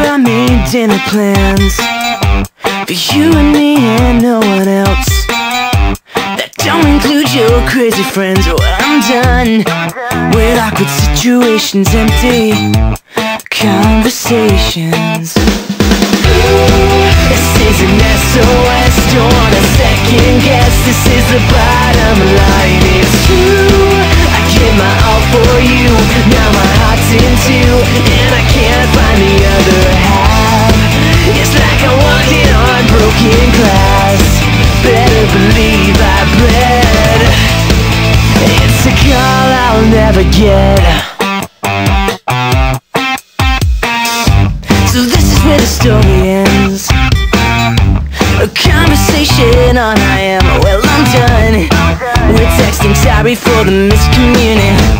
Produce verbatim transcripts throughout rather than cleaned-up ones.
I made dinner plans for you and me and no one else. That don't include your crazy friends. Oh, I'm done with awkward situations, empty conversations. This is an S O S, don't want a second guess. This is the bottom line, it's true. I give my all for you, now my heart's in two, and I can't find the other half. It's like I'm walking on broken glass. Better believe I bled. It's a call I'll never get. So this is where the story ends. A conversation on I am. Well, I'm done with texting, sorry for the miscommunication.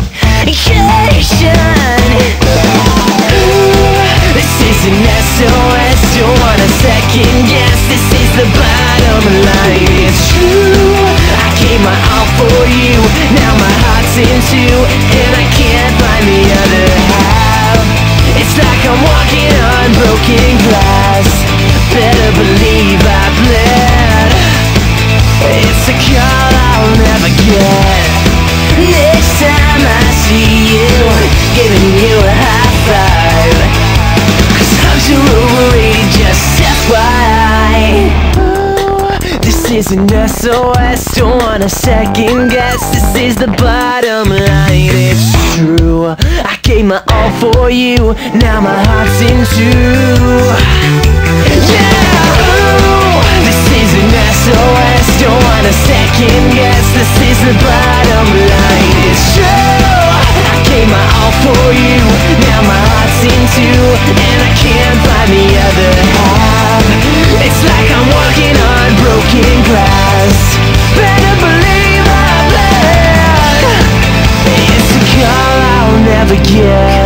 This is an S O S, don't want a second guess. This is the bottom line, it's true. I gave my all for you, now my heart's in two, and I can't find the other half. It's like I'm walking on broken glass. Better believe I bled. It's a call I'll never get. Next time I see you, giving you a high five, 'cause hugs are overrated, just F Y I. Ooh, this is an S O S, don't want a second guess. This is the bottom line, it's true. I gave my all for you, now my heart's in two. Yeah, ooh, this is an S O S, don't want a second guess. This is the bottom line, it's true. I gave my all for you, now my heart's in two, and I can't find the other half. It's like I'm walking on broken glass. Better believe I bled. It's a call I'll never get.